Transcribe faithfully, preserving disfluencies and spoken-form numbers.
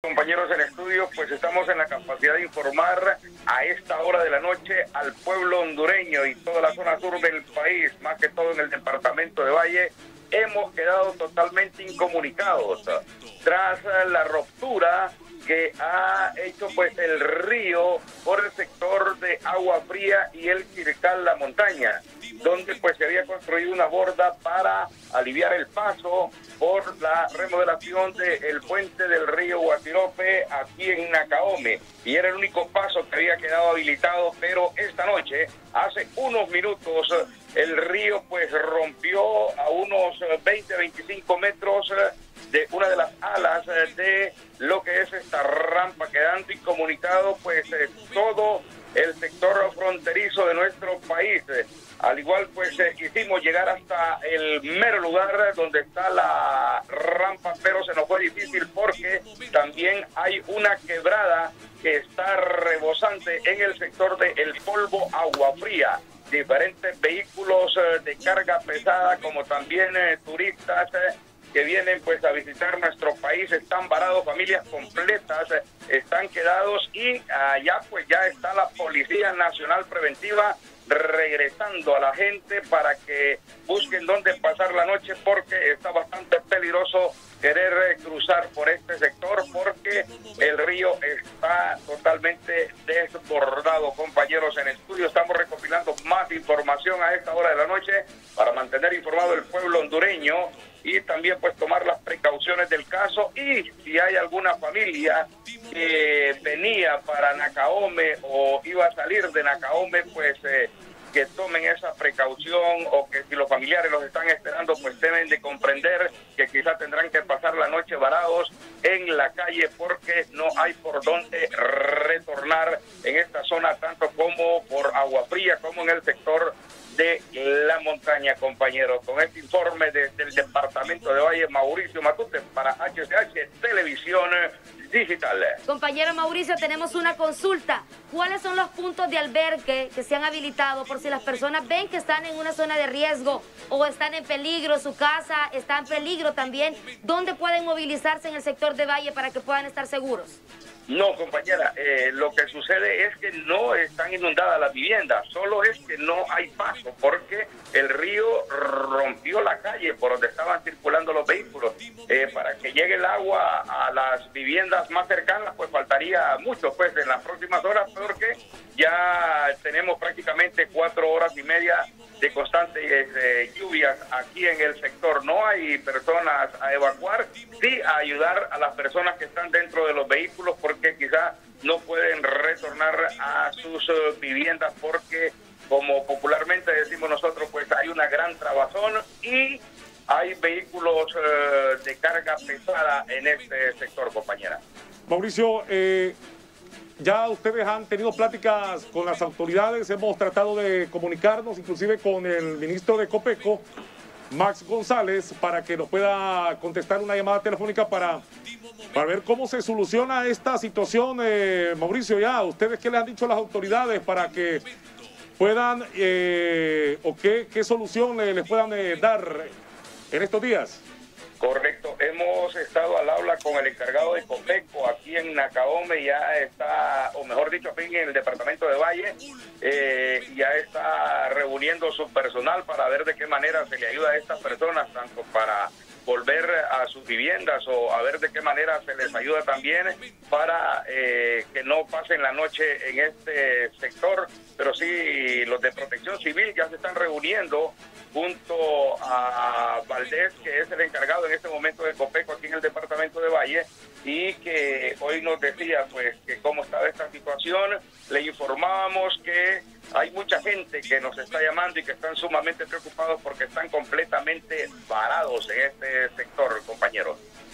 Compañeros en estudio, pues estamos en la capacidad de informar a esta hora de la noche al pueblo hondureño y toda la zona sur del país, más que todo en el departamento de Valle. Hemos quedado totalmente incomunicados tras la ruptura que ha hecho pues el río por el sector de Agua Fría y el Quircal La Montaña, donde pues se había construido una borda para aliviar el paso por la remodelación del puente del río Guatirope aquí en Nacaome, y era el único paso que había quedado habilitado, pero esta noche, hace unos minutos, el río pues rompió a unos veinte a veinticinco metros de una de las alas de lo que es esta rampa, quedando incomunicado pues eh, todo el sector fronterizo de nuestro país. Al igual pues eh, hicimos llegar hasta el mero lugar donde está la rampa, pero se nos fue difícil porque también hay una quebrada que está rebosante en el sector de El Polvo Agua Fría. Diferentes vehículos eh, de carga pesada, como también eh, turistas eh, que vienen pues a visitar nuestro país, están varados, familias completas eh, están quedados, y allá pues ya está la Policía Nacional Preventiva regresando a la gente para que busquen dónde pasar la noche, porque está bastante peligroso querer eh, cruzar por este sector porque el río está totalmente desbordado. Compañeros en estudio, estamos recopilando más información a esta hora de la noche para mantener informado el pueblo hondureño y también pues tomar las precauciones del caso. Y si hay alguna familia que venía para Nacaome o iba a salir de Nacaome, pues eh, que tomen esa precaución, o que si los familiares los están esperando, pues deben de comprender que quizás tendrán que pasar la noche varados en la calle porque no hay por dónde retornar en esta zona, tanto como por Agua Fría como en el sector de La Montaña. Compañeros, con este informe desde el departamento de Valle, Mauricio Matute para H C H Televisión Digital. Compañero Mauricio, tenemos una consulta. ¿Cuáles son los puntos de albergue que se han habilitado por si las personas ven que están en una zona de riesgo o están en peligro, su casa está en peligro también? ¿Dónde pueden movilizarse en el sector de Valle para que puedan estar seguros? No, compañera, eh, lo que sucede es que no están inundadas las viviendas, solo es que no hay paso porque el río rompió la calle por donde estaban circulando los vehículos. Eh, para que llegue el agua a las viviendas más cercanas, pues faltaría mucho pues en las próximas horas, porque ya tenemos prácticamente cuatro horas y media de constantes eh, lluvias aquí en el sector. No hay personas a evacuar, sí a ayudar a las personas que están dentro de los vehículos, porque quizá no pueden retornar a sus uh, viviendas porque, como popularmente decimos nosotros, pues hay una gran trabazón y hay vehículos uh, de carga pesada en este sector, compañera. Mauricio, eh, ya ustedes han tenido pláticas con las autoridades, hemos tratado de comunicarnos inclusive con el ministro de Copeco, Max González, para que nos pueda contestar una llamada telefónica para, para ver cómo se soluciona esta situación. eh, Mauricio, ya, ¿ustedes qué les han dicho a las autoridades para que puedan, eh, o qué, qué solución eh, les puedan eh, dar en estos días? Correcto, hemos estado al habla con el encargado de Copeco aquí en Nacaome, ya está, o mejor dicho, aquí en el departamento de Valle, eh, ya está reuniendo su personal para ver de qué manera se le ayuda a estas personas, tanto para volver a sus viviendas o a ver de qué manera se les ayuda también para eh, que no pasen la noche en este sector. Pero sí, los de Protección Civil ya se están reuniendo junto a Valdés, que es el encargado en este momento de Copeco aquí en el departamento de Valle, y que hoy nos decía pues que cómo estaba esta situación. Le informábamos que hay mucha gente que nos está llamando y que están sumamente preocupados porque están completamente varados en este sector, compañeros.